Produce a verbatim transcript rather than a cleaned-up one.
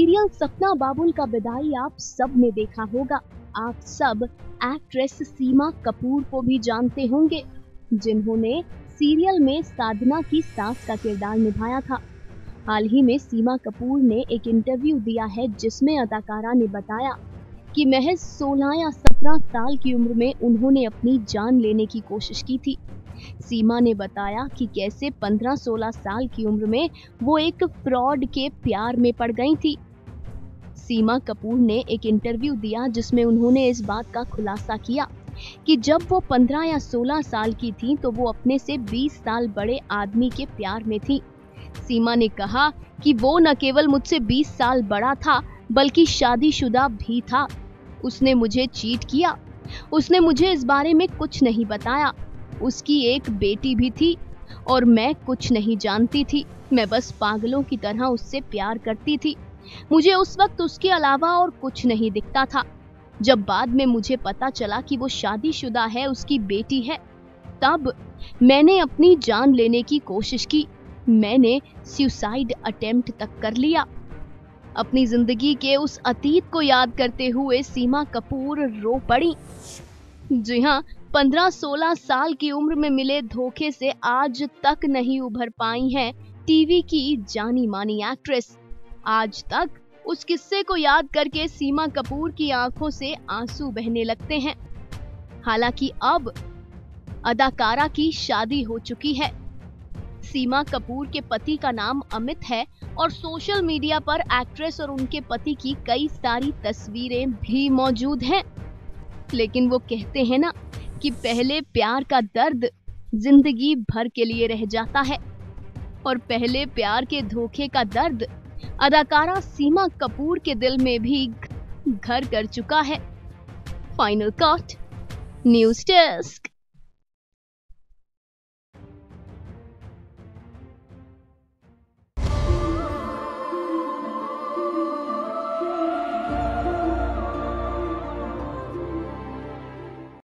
Serial सपना बाबुल का विदाई आप सब ने देखा होगा। आप सब एक्ट्रेस सीमा कपूर को भी जानते होंगे, जिन्होंने सीरियल में साधना की सास का किरदार निभाया था। हाल ही में सीमा कपूर ने एक इंटरव्यू दिया है, जिसमें अदाकारा ने बताया कि महज सोलह या सत्रह साल की उम्र में उन्होंने अपनी जान लेने की कोशिश की थी। सीमा ने बताया कि कैसे पंद्रह सोलह साल की उम्र में वो एक फ्रॉड के प्यार में पड़ गई थी। सीमा कपूर ने एक इंटरव्यू दिया, जिसमें उन्होंने इस बात का खुलासा किया कि जब वो पंद्रह या सोलह साल की थी तो वो अपने से बीस साल बड़े आदमी के प्यार में थी। सीमा ने कहा कि वो न केवल मुझसे बीस साल बड़ा था, बल्कि शादीशुदा भी था। उसने मुझे चीट किया। उसने मुझे इस बारे में कुछ नहीं बताया। उसकी एक बेटी भी थी और मैं कुछ नहीं जानती थी। मैं बस पागलों की तरह उससे प्यार करती थी। मुझे उस वक्त उसके अलावा और कुछ नहीं दिखता था। जब बाद में मुझे पता चला कि वो शादीशुदा है, उसकी बेटी है, तब मैंने अपनी जान लेने की कोशिश की। मैंने सुसाइड अटेम्प्ट तक कर लिया। अपनी जिंदगी के उस अतीत को याद करते हुए सीमा कपूर रो पड़ी। जी हाँ, पंद्रह सोलह साल की उम्र में मिले धोखे से आज तक नहीं उभर पाई हैं टीवी की जानी मानी एक्ट्रेस। आज तक उस किस्से को याद करके सीमा कपूर की आंखों से आंसू बहने लगते हैं। हालांकि अब अदाकारा की शादी हो चुकी है। सीमा कपूर के पति का नाम अमित है और सोशल मीडिया पर एक्ट्रेस और उनके पति की कई सारी तस्वीरें भी मौजूद हैं। लेकिन वो कहते हैं ना कि पहले प्यार का दर्द जिंदगी भर के लिए रह जाता है, और पहले प्यार के धोखे का दर्द अदाकारा सीमा कपूर के दिल में भी घर कर चुका है। Final cut, news desk.